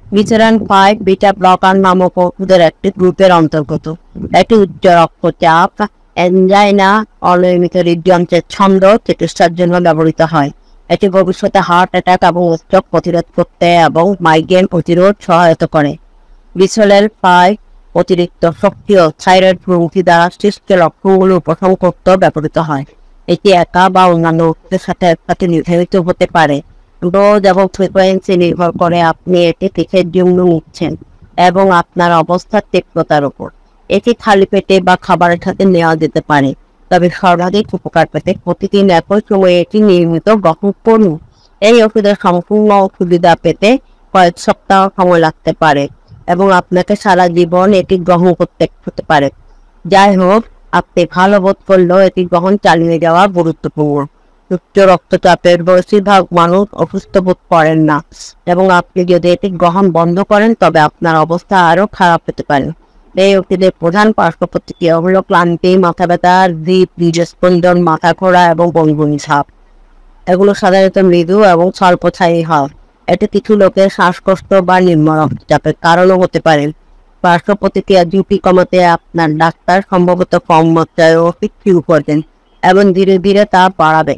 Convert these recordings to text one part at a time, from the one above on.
ভিসেরান 5 beta blocker নামক ওষুধের একটি গ্রুপের অন্তর্গত। এটি উচ্চ রক্তচাপ, অ্যাঞ্জাইনা, অনিয়মিত হৃদযন্ত্রের ছন্দ চিকিৎসার জন্য ব্যবহৃত হয়। এটি ভবিষ্যতে হার্ট অ্যাটাক এবং স্ট্রোক প্রতিরোধ করতে এবং মাইগ্রেন প্রতিরোধ সহায়তা করে। বিসোলেল 5 অতিরিক্ত সক্রিয় থাইরয়েড গ্রন্থি দ্বারা সৃষ্ট লক্ষণগুলো উপশম করতেও ব্যবহৃত হয়। এটি একা বা অন্যান্য ওষুধের সাথে একসাথে নির্ধারিত হতে পারে। ডোজ এবং ফ্রিকোয়েন্সি নির্ভর করে আপনি এটি কিসের জন্য নিচ্ছেন এবং আপনার অবস্থার তীব্রতার উপর। এটি খালি পেটে বা খাবারের সাথে নেওয়া যেতে পারে, তবে সর্বাধিক উপকার পেতে প্রতিদিন একই সময়ে এটি নিয়মিত গ্রহণ করুন। এই ওষুধের সম্পূর্ণ সুবিধা পেতে কয়েক সপ্তাহ সময় লাগতে পারে এবং আপনাকে সারা জীবন এটি গ্রহণ করতে হতে পারে। যাই হোক, আপনি ভালো বোধ করলেও এটি গ্রহণ চালিয়ে যাওয়া গুরুত্বপূর্ণ। উচ্চ রক্তচাপের বেশিরভাগ মানুষ অসুস্থ বোধ করেন না এবং আপনি যদি এটি গ্রহণ বন্ধ করেন তবে আপনার অবস্থা আরও খারাপ হতে পারে। এই ওষুধের প্রধান পার্শ্ব প্রতিক্রিয়া হলো ক্লান্তি, মাথা ব্যথা, হৃদস্পন্দন, মাথা ঘোরা এবং বমি ভাব। এগুলো সাধারণত মৃদু এবং স্বল্পস্থায়ী হয়। এটি কিছু লোকের শ্বাসকষ্ট বা নিম্ন রক্তচাপের কারণও হতে পারে। পার্শ্ব প্রতিক্রিয়া ঝুঁকি কমাতে আপনার ডাক্তার সম্ভবত কম মাত্রায় ওষুধ শুরু করবেন এবং ধীরে ধীরে তা বাড়াবে।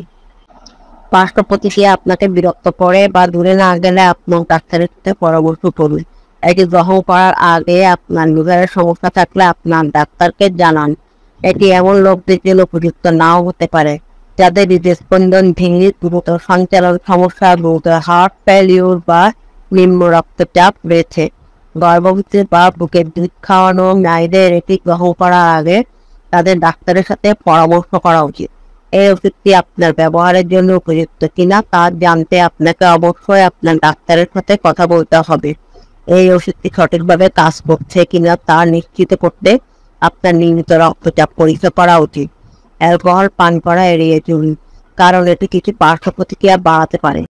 পার্শ্ব প্রতিক্রিয়া আপনাকে বিরক্ত করে বা দূরে না গেলে আপনার ডাক্তারের সাথে পরামর্শ করুন। এটি গ্রহণ করার আগে আপনার লিভারের সমস্যা থাকলে আপনার ডাক্তারকে জানান। এটি এমন লোকদের জন্য উপযুক্ত নাও হতে পারে যাদের হৃদস্পন্দন ভেঙে, গুরুতর সঞ্চালন সমস্যা, গুরুতর হার্ট ফেলিউর বা নিম্ন রক্তচাপ রয়েছে। গর্ভবতী বা বুকের দুধ খাওয়ানো নারীদের এটি গ্রহণ করার আগে তাদের ডাক্তারের সাথে পরামর্শ করা উচিত। এই ওষুধটি আপনার ব্যবহারের জন্য উপযুক্ত কিনা তা জানতে আপনাকে অবশ্যই আপনার ডাক্তারের সাথে কথা বলতে হবে। এই ওষুধটি সঠিকভাবে কাজ করছে কিনা তা নিশ্চিত করতে আপনার নিয়মিত রক্তচাপ পরীক্ষা করা উচিত। অ্যালকোহল পান করা এড়িয়ে চলুন, কারণ এটি কিছু পার্শ্ব প্রতিক্রিয়া বাড়াতে পারে।